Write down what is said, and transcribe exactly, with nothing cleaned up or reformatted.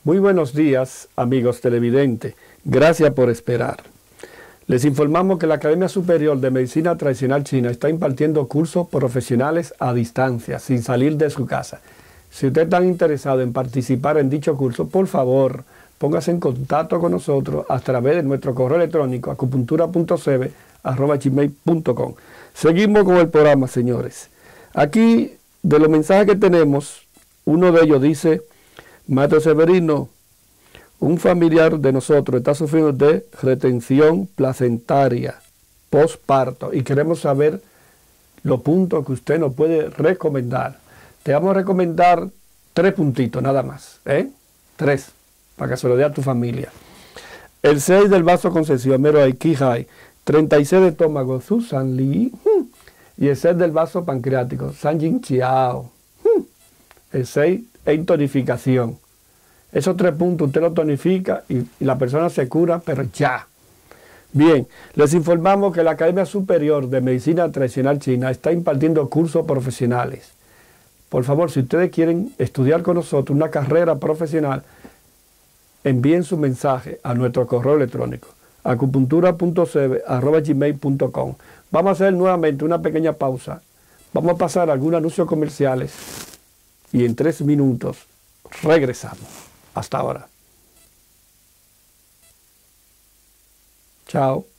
Muy buenos días, amigos televidentes. Gracias por esperar. Les informamos que la Academia Superior de Medicina Tradicional China está impartiendo cursos profesionales a distancia, sin salir de su casa. Si usted está interesado en participar en dicho curso, por favor, póngase en contacto con nosotros a través de nuestro correo electrónico acupuntura punto c b arroba gmail punto com. Seguimos con el programa, señores. Aquí, de los mensajes que tenemos, uno de ellos dice: Maestro Severino, un familiar de nosotros está sufriendo de retención placentaria postparto y queremos saber los puntos que usted nos puede recomendar. Te vamos a recomendar tres puntitos nada más, ¿eh? Tres, para que se lo dé a tu familia. El seis del vaso concesión, mero Aikihai, treinta y seis de estómago, Susan Lee, y el seis del vaso pancreático, San Jin Chiao. El seis en tonificación. Esos tres puntos usted lo tonifica y, y la persona se cura, pero ya. Bien, les informamos que la Academia Superior de Medicina Tradicional China está impartiendo cursos profesionales. Por favor, si ustedes quieren estudiar con nosotros una carrera profesional, envíen su mensaje a nuestro correo electrónico acupuntura punto c b arroba gmail punto com. Vamos a hacer nuevamente una pequeña pausa. Vamos a pasar algunos anuncios comerciales y en tres minutos regresamos. Hasta ahora. Chao.